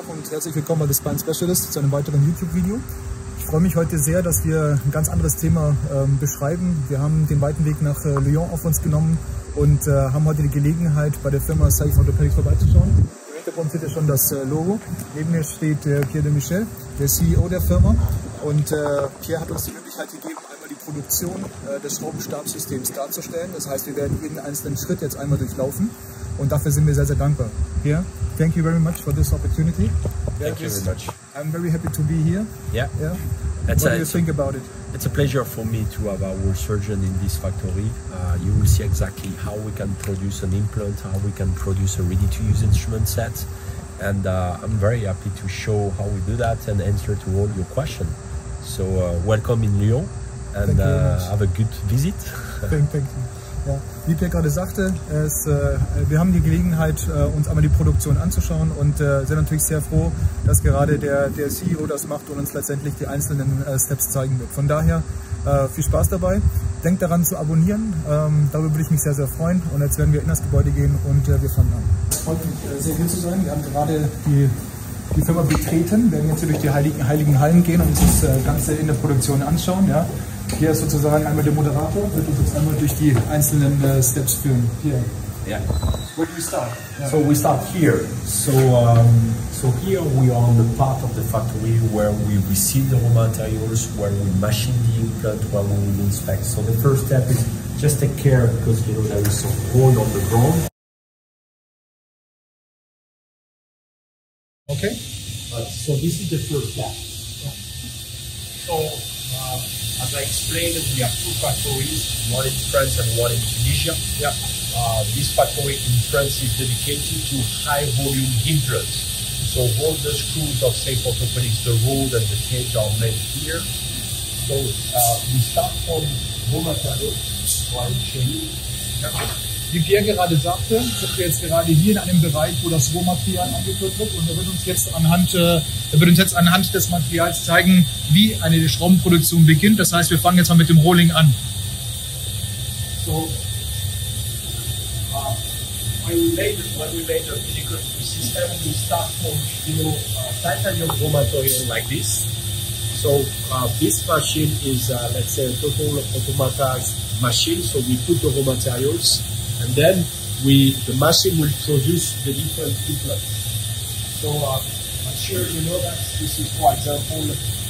und herzlich willkommen bei The Spine Specialist zu einem weiteren YouTube-Video. Ich freue mich heute sehr, dass wir ein ganz anderes Thema beschreiben. Wir haben den weiten Weg nach Lyon auf uns genommen und haben heute die Gelegenheit, bei der Firma Saïf Orthopedics vorbeizuschauen. Im Hintergrund seht ihr schon das Logo. Neben mir steht Pierre de Michel, der CEO der Firma. Und Pierre hat uns die Möglichkeit gegeben, einmal die Produktion des Schraubenstabsystems darzustellen. Das heißt, wir werden jeden einzelnen Schritt jetzt einmal durchlaufen. Und dafür sind wir sehr, sehr dankbar. Pierre, thank you very much for this opportunity. Thank you very much. I'm very happy to be here. Yeah. What do you think about it? It's a pleasure for me to have our surgeon in this factory. You will see exactly how we can produce an implant, how we can produce a ready-to-use instrument set. And I'm very happy to show how we do that and answer to all your questions. So welcome in Lyon and have a good visit. Thank you. Ja, wie Pierre gerade sagte, wir haben die Gelegenheit, uns einmal die Produktion anzuschauen und sind natürlich sehr froh, dass gerade der CEO das macht und uns letztendlich die einzelnen Steps zeigen wird. Von daher viel Spaß dabei. Denkt daran zu abonnieren, darüber würde ich mich sehr, sehr freuen. Und jetzt werden wir in das Gebäude gehen und wir fangen an. Es freut mich sehr, hier zu sein. Wir haben gerade die Firma betreten, werden jetzt hier durch die heiligen Hallen gehen und uns das Ganze in der Produktion anschauen. Ja. Hier ist sozusagen einmal der Moderator, wird uns jetzt einmal durch die einzelnen Steps führen. Hier. Yeah. Where do we start? Yeah. So we start here. So here we are on the part of the factory where we receive the raw materials, where we machine the implant, where we will inspect. So the first step is just take care because there is some oil on the ground. Okay. So this is the first step. So as I explained, we have two factories, one in France and one in Tunisia. Yeah. This factory in France is dedicated to high volume implants. So all the screws of Saïf Orthopedics, the rod and the cage are made here. So we start from raw materials, one chain. Wie Pierre gerade sagte, sind wir jetzt gerade hier in einem Bereich, wo das Rohmaterial angeführt wird, und er wird uns jetzt anhand des Materials zeigen, wie eine Schraubenproduktion beginnt. Das heißt, wir fangen jetzt mal mit dem Rolling an. So when we made the physical system, we start from titanium raw material like this. So this machine is let's say a total automatized machine. So we put the raw materials. And then the machine will produce the different implants. So I'm sure you know that this is, for example,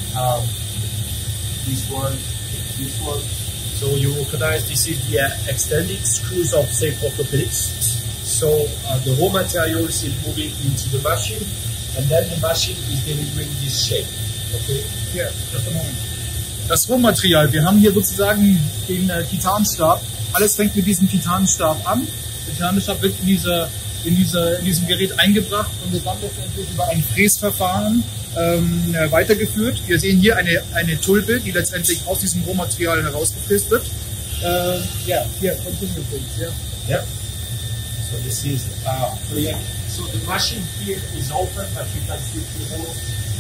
this one. So you recognize this is the extended screws of Saïf Orthopedics. So the raw materials is moving into the machine, and then the machine is delivering this shape. Okay. Here, just a moment. Das Rohmaterial, wir haben hier sozusagen den Titanstab. Alles fängt mit diesem Titanstab an. Der Titanstab wird in diesem Gerät eingebracht und wird dann letztendlich über ein Fräsverfahren weitergeführt. Wir sehen hier eine Tulpe, die letztendlich aus diesem Rohmaterial herausgefräst wird. Yeah, continue please. Yeah. So this is so the machine here is open, but you can see the hole.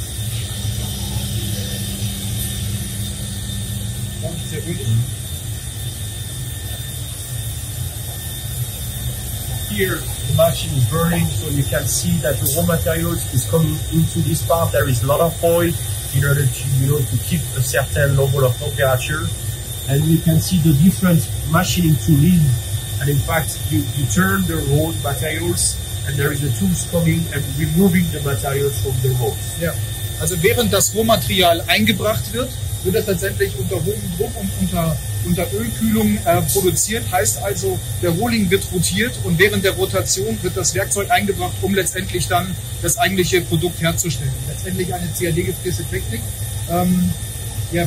Here the machine is burning, so you can see that the raw materials is coming into this part. There is a lot of oil in order to keep a certain level of temperature, and you can see the different machining tooling. And in fact, you turn the raw materials, and there is a tools coming and removing the materials from the rods. Ja, also während das Rohmaterial eingebracht wird, wird es letztendlich unter hohem Druck und unter Ölkühlung produziert. Heißt also, der Rolling wird rotiert und während der Rotation wird das Werkzeug eingebracht, um letztendlich dann das eigentliche Produkt herzustellen. Letztendlich eine CAD-gefräste Technik. Yeah.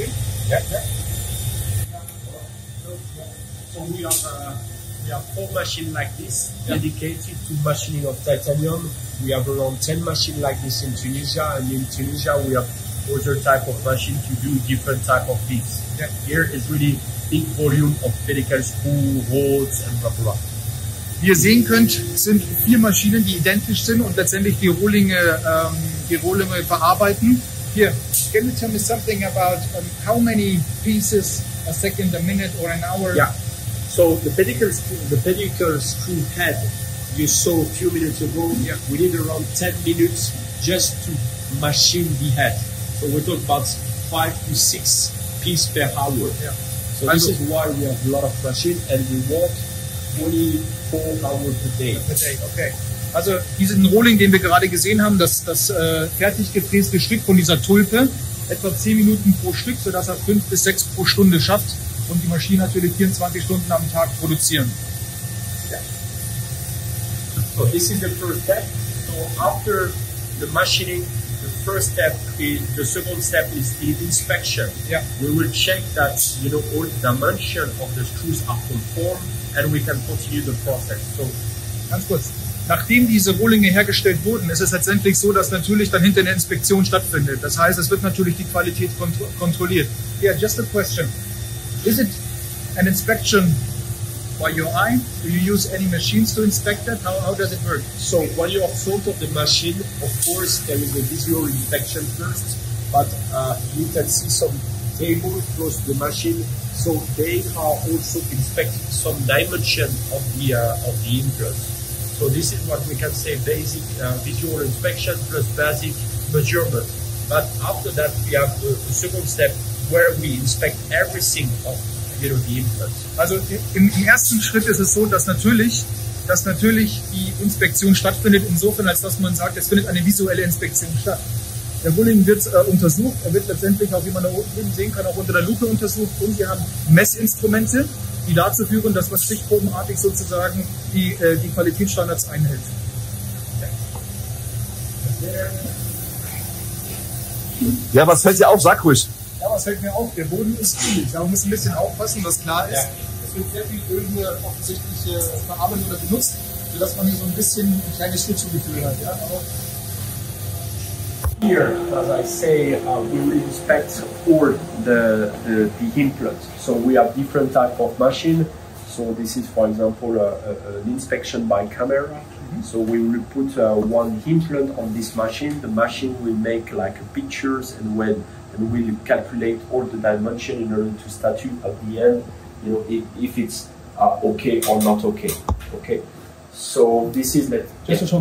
So we have 4 machines like this dedicated to machining of titanium. We have around 10 machines like this in Tunisia, and in Tunisia we have other type of machine to do different type of bits. Yeah. Here is really big volume of pedicle screw, rods and blah blah. Wie ihr sehen könnt, sind 4 Maschinen, die identisch sind und letztendlich die Rohlinge verarbeiten. Here, can you tell me something about how many pieces a second, a minute or an hour? Yeah. So the pedicle screw head you saw a few minutes ago, we need around 10 minutes just to machine the head. So we're talking about 5 to 6 pieces per hour. Ja. So this is why we have a lot of machine and we work 24 hours per day. Okay. Also diesen Rolling, den wir gerade gesehen haben, das fertig gefräste Stück von dieser Tulpe, etwa 10 Minuten pro Stück, sodass er 5 bis 6 pro Stunde schafft und die Maschine natürlich 24 Stunden am Tag produzieren. So this is the first step. So after the machining, the first step is, the second step is the inspection. Yeah. We will check that all dimension of the screws are conformed and we can continue the process. So ganz kurz. Nachdem diese Rohlinge hergestellt wurden, ist es letztendlich so, dass natürlich dann hinter eine Inspektion stattfindet. Das heißt, es wird natürlich die Qualität kontrolliert. Yeah, just a question. Is it an inspection by your eye? Do you use any machines to inspect that? How does it work? So when you are front of the machine, of course, there is a visual inspection first, but you can see some tables close to the machine, so they are also inspecting some dimension of the implants. So this is what we can say: basic visual inspection plus basic measurement. But after that, we have the second step where we inspect everything of the implants. Also im ersten Schritt ist es so, dass natürlich die Inspektion stattfindet, insofern als dass man sagt, es findet eine visuelle Inspektion statt. Der Rolling wird untersucht, er wird letztendlich auch, wie man da oben sehen kann, auch unter der Lupe untersucht und wir haben Messinstrumente, die dazu führen, dass man stichprobenartig sozusagen die Qualitätsstandards einhält. Ja, was fällt dir auf? Sag ruhig. Ja, was fällt mir auf? Der Boden ist ölig. Ja, man muss ein bisschen aufpassen, was klar ist. Es wird sehr viel Öl hier offensichtlich verarbeitet oder benutzt, sodass man hier so ein bisschen ein kleines Schlittschuhgefühl hat. Ja? Aber here, as I say, we will inspect all the implant. So we have different type of machine. So this is, for example, an inspection by camera. So we will put one implant on this machine. The machine will make like pictures and we'll calculate all the dimension in order to statute at the end, if it's okay or not okay. Okay. So this is that.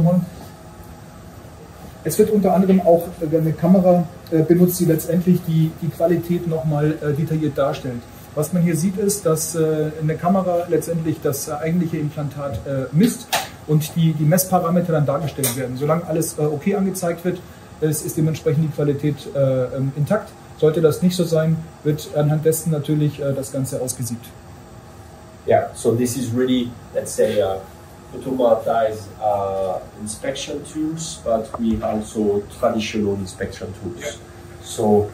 Es wird unter anderem auch eine Kamera benutzt, die letztendlich die Qualität nochmal detailliert darstellt. Was man hier sieht, ist, dass eine Kamera letztendlich das eigentliche Implantat misst und die Messparameter dann dargestellt werden. Solange alles okay angezeigt wird, ist dementsprechend die Qualität intakt. Sollte das nicht so sein, wird anhand dessen natürlich das Ganze ausgesiebt. Yeah, so this is really, let's say, automatized inspection tools, but we also traditional inspection tools. Yeah. So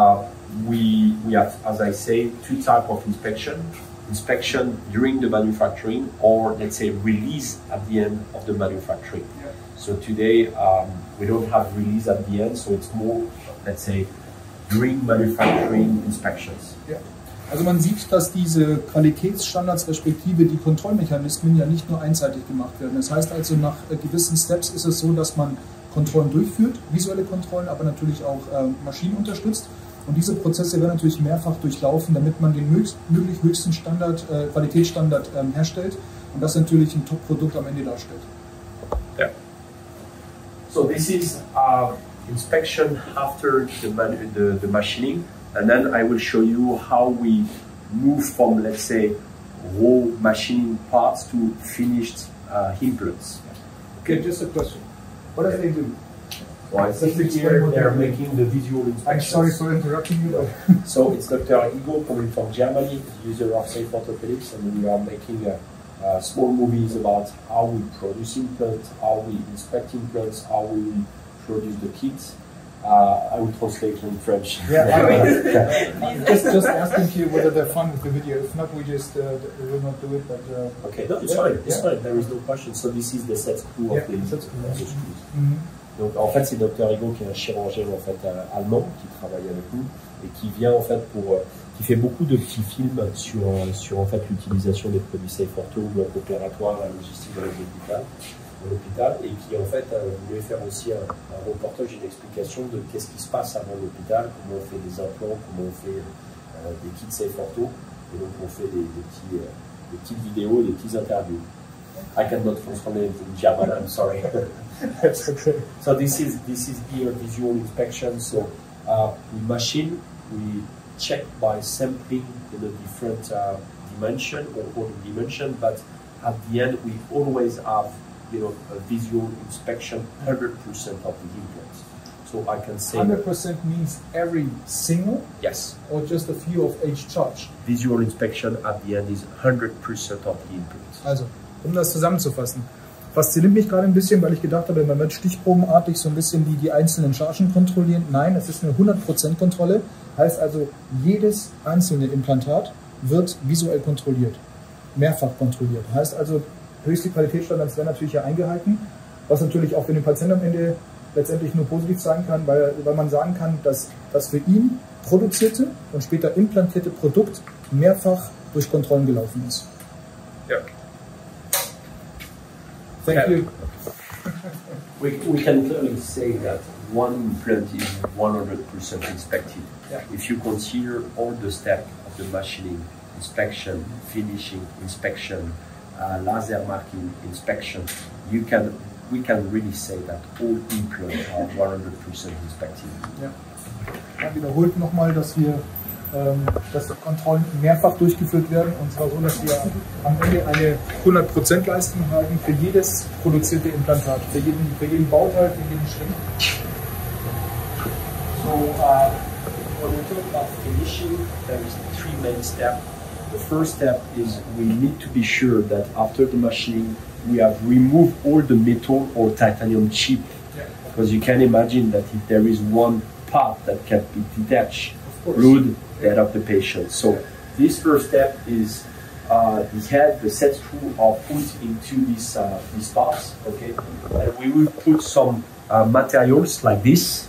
we have, as I say, two types of inspection. Inspection during the manufacturing, or let's say release at the end of the manufacturing. Yeah. So today we don't have release at the end, so it's more, let's say, during manufacturing inspections. Yeah. Also man sieht, dass diese Qualitätsstandards respektive die Kontrollmechanismen ja nicht nur einseitig gemacht werden. Das heißt also, nach gewissen Steps ist es so, dass man Kontrollen durchführt, visuelle Kontrollen, aber natürlich auch Maschinen unterstützt. Und diese Prozesse werden natürlich mehrfach durchlaufen, damit man den möglich höchsten Qualitätsstandard herstellt und das natürlich ein Top-Produkt am Ende darstellt. Yeah. So this is inspection after the machining. And then I will show you how we move from, let's say, raw machining parts to finished implants. Okay, just a question. What do they do? Well, I think here they are making the visual inspection. I'm sorry for interrupting you. So it's Dr. Igo coming from Germany, user of Safe Orthopedics, and we are making small movies about how we produce implants, how we inspect implants, how we produce the kits. I will translate in French. Yeah, just asking you whether they're fun with the video. If not, we will not do it. But okay, no, it's fine. It's fine. There is no question. So this is the set screw of the screws. Donc en fait, c'est Dr. Igo qui est un chirurgien en fait allemand qui travaille avec nous et qui vient en fait qui fait beaucoup de petits films sur en fait l'utilisation des produits Safe Ortho, bloc opératoire, la logistique de l'hôpital, et qui en fait voulait faire aussi un reportage, une explication de qu'est-ce qui se passe avant l'hôpital, comment on fait des implants, comment on fait des kits Safe Ortho, et donc on fait des petites vidéos, des petites interviews. I cannot translate it in German. I'm sorry. That's okay. So this is here visual inspection. So we machine, we check by sampling the different dimension or order dimension, but at the end we always have a visual inspection 100% of the implants. So I can say 100% means every single, yes, or just a few of each charge? Visual inspection at the end is 100% of the implants. Also, das zusammenzufassen. Fasziniert mich gerade ein bisschen, weil ich gedacht habe, man wird stichprobenartig so ein bisschen die einzelnen Chargen kontrollieren. Nein, es ist eine 100% Kontrolle. Heißt also, jedes einzelne Implantat wird visuell kontrolliert, mehrfach kontrolliert. Heißt also, höchste Qualitätsstandards werden natürlich hier eingehalten, was natürlich auch für den Patienten am Ende letztendlich nur positiv sein kann, weil man sagen kann, dass das für ihn produzierte und später implantierte Produkt mehrfach durch Kontrollen gelaufen ist. Ja. Thank you. We can clearly say that one implant is 100% inspected. Yeah. If you consider all the steps of the machining, inspection, finishing, inspection, laser marking, inspection, we can really say that all implants are 100% inspected. Ja. Ja, wiederholt nochmal, dass die Kontrollen mehrfach durchgeführt werden, und zwar so, dass wir am Ende eine 100% Leistung haben für jedes produzierte Implantat, für jeden Bauteil, für jeden Schritt. So when we talk about finishing, there is 3 main steps. The first step is we need to be sure that after the machining we have removed all the metal or titanium chip, because you can imagine that if there is one part that can be detached, blood dead of the patient. So this first step is the head, the set screw are put into these parts, okay, and we will put some materials like this.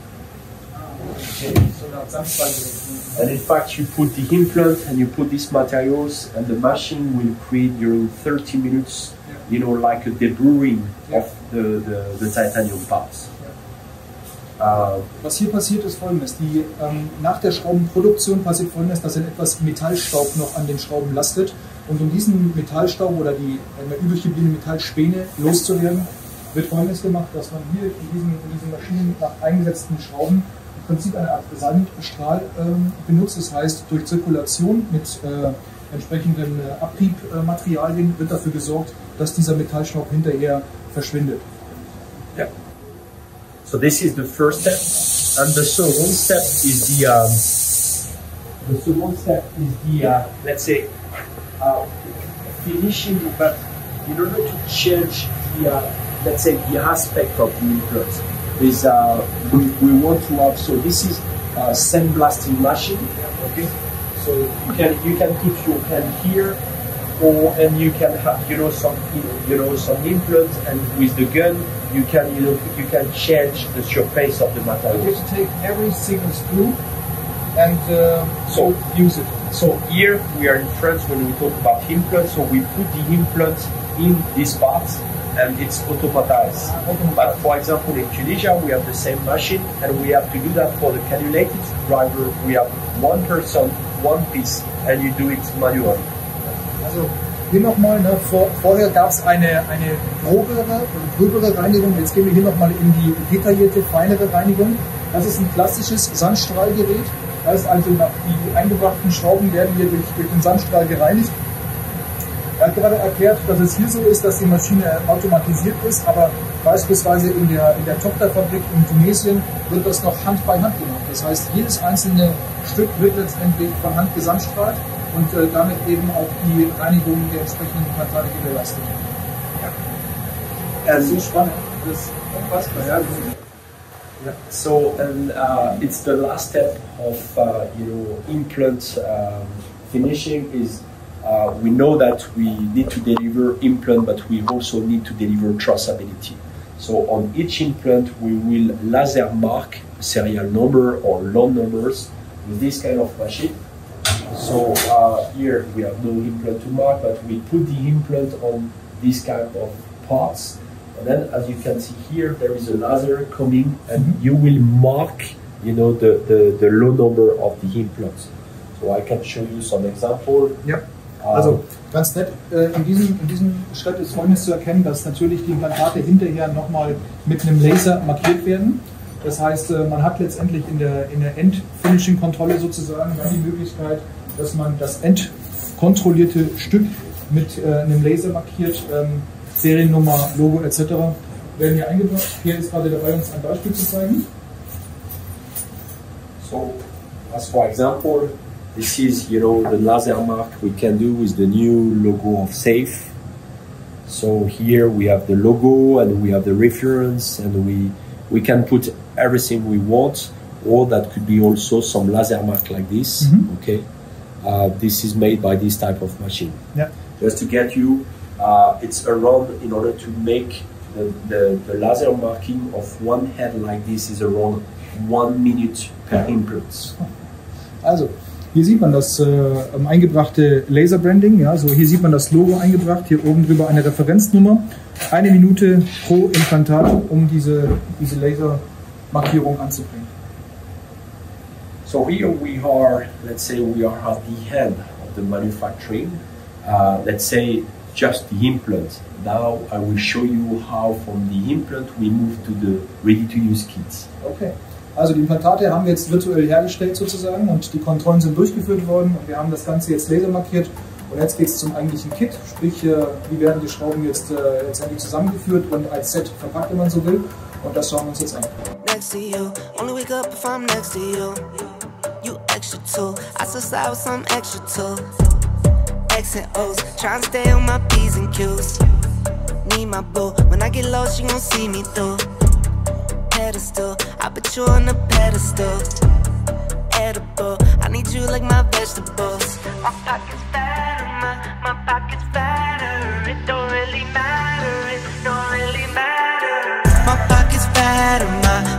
And in fact, you put the implant and you put these materials, and the machine will create during 30 minutes, like a deburring of the titanium parts. Was hier passiert, ist Folgendes. Nach der Schraubenproduktion passiert Folgendes, dass etwas Metallstaub noch an den Schrauben lastet. Und um diesen Metallstaub oder die übrig gebliebene Metallspäne loszuwerden, wird Folgendes gemacht, dass man hier in diesen Maschinen nach eingesetzten Schrauben im Prinzip eine Art Sandstrahl benutzt. Das heißt, durch Zirkulation mit entsprechenden Abriebmaterialien wird dafür gesorgt, dass dieser Metallstaub hinterher verschwindet. Yeah. So this is the first step, and the second step is let's say finishing, but in order to change let's say the aspect of the implant, is we want to have, so this is a sandblasting machine, okay? So you can put your hand here, and you can have some implants, and with the gun you can change the surface of the material. You have to take every single screw and so use it. So here we are in France when we talk about implants, so we put the implants in these parts and it's automatized. But for example in Tunisia we have the same machine, and we have to do that for the cannulated driver. We have one person, one piece, and you do it manually. Also hier nochmal, vorher gab es eine gröbere Reinigung, jetzt gehen wir hier nochmal in die detaillierte, feinere Reinigung. Das ist ein klassisches Sandstrahlgerät, das heißt also die eingebrachten Schrauben werden hier durch den Sandstrahl gereinigt. Er hat gerade erklärt, dass es hier so ist, dass die Maschine automatisiert ist, aber beispielsweise in der Tochterfabrik in Tunesien wird das noch Hand bei Hand gemacht. Das heißt, jedes einzelne Stück wird letztendlich von Hand gesandstrahlt und damit eben auch die Reinigung der entsprechenden Implantate gewährleistet. Ja. So spannend, das ist unfassbar. Ja. Yeah. So, and it's the last step of implant finishing is we know that we need to deliver implant, but we also need to deliver traceability. So on each implant we will laser mark serial number or lot numbers with this kind of machine. So here we have no implant to mark, but we put the implant on this kind of parts. And then, as you can see here, there is a laser coming, and you will mark, the low number of the implants. So I can show you some example. Ja, Also ganz nett, in diesem Schritt ist Folgendes zu erkennen, dass natürlich die Implantate hinterher nochmal mit einem Laser markiert werden. Das heißt, man hat letztendlich in der End-Finishing-Kontrolle sozusagen dann die Möglichkeit, dass man das endkontrollierte Stück mit einem Laser markiert, Seriennummer, Logo etc. werden hier eingebracht. Hier ist gerade dabei, uns ein Beispiel zu zeigen. So, as for example, this is, you know, the laser mark we can do with the new logo of Safe. So here we have the logo and we have the reference, and we can put everything we want, or that could be also some laser mark like this. Okay, this is made by this type of machine. Yeah. Just to get you, it's around, in order to make the laser marking of one head like this is around 1 minute per implant. Also, hier sieht man das eingebrachte Laserbranding. Ja, so hier sieht man das Logo eingebracht, hier oben drüber eine Referenznummer. 1 Minute pro Implantat, um diese Lasermarkierung anzubringen. So here we are, let's say we are at the end of the manufacturing. Let's say just the implant. Now I will show you how from the implant we move to the ready-to-use kits. Okay. Also die Implantate haben wir jetzt virtuell hergestellt sozusagen und die Kontrollen sind durchgeführt worden und wir haben das Ganze jetzt lasermarkiert und jetzt geht es zum eigentlichen Kit, sprich wie werden die Schrauben jetzt letztendlich zusammengeführt und als Set verpackt, wenn man so will, und das schauen wir uns jetzt an. Next to you, only wake up if I'm next to you. You extra too, I still slide with some extra too. X and O's, trying to stay on my P's and Q's. Need my boo, when I get lost you gon' see me through. Pedestal, I put you on a pedestal. Edible, I need you like my vegetables. My pocket's fatter, my pocket's fatter. It don't really matter, it don't really matter. My pocket's fatter,